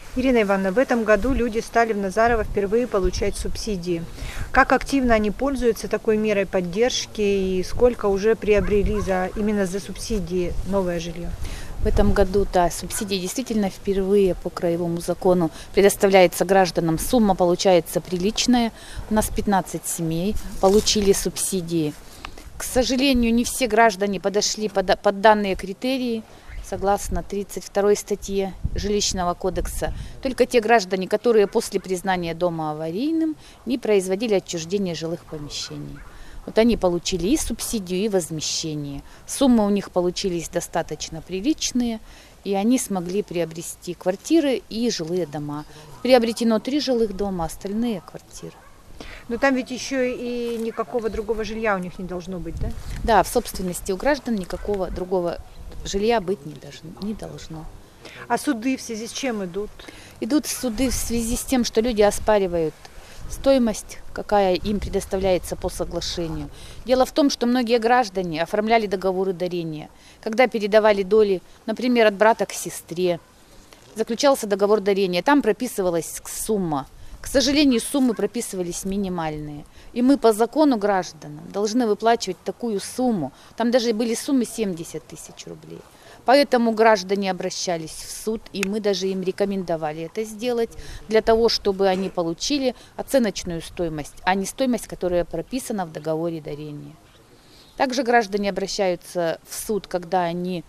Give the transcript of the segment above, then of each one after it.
Ирина Ивановна, в этом году люди стали в Назарово впервые получать субсидии. Как активно они пользуются такой мерой поддержки и сколько уже приобрели именно за субсидии новое жилье? В этом году, да, субсидии действительно впервые по краевому закону предоставляется гражданам. Сумма получается приличная. У нас 15 семей получили субсидии. К сожалению, не все граждане подошли под данные критерии, согласно 32 статье Жилищного кодекса. Только те граждане, которые после признания дома аварийным не производили отчуждение жилых помещений. Вот они получили и субсидию, и возмещение. Суммы у них получились достаточно приличные, и они смогли приобрести квартиры и жилые дома. Приобретено 3 жилых дома, остальные квартиры. Но там ведь еще и никакого другого жилья у них не должно быть, да? Да, в собственности у граждан никакого другого жилья быть не должно. А суды в связи с чем идут? Идут суды в связи с тем, что люди оспаривают стоимость, какая им предоставляется по соглашению. Дело в том, что многие граждане оформляли договоры дарения. Когда передавали доли, например, от брата к сестре, заключался договор дарения, там прописывалась сумма. К сожалению, суммы прописывались минимальные. И мы по закону гражданам должны выплачивать такую сумму. Там даже были суммы 70 тысяч рублей. Поэтому граждане обращались в суд, и мы даже им рекомендовали это сделать, для того, чтобы они получили оценочную стоимость, а не стоимость, которая прописана в договоре дарения. Также граждане обращаются в суд, когда они,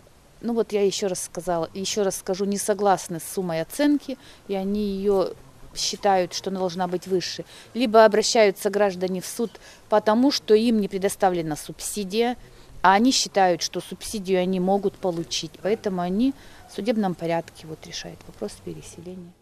ну вот я еще раз скажу, не согласны с суммой оценки, и они ее считают, что она должна быть выше. Либо обращаются граждане в суд потому, что им не предоставлена субсидия, а они считают, что субсидию они могут получить. Поэтому они в судебном порядке решают вопрос переселения.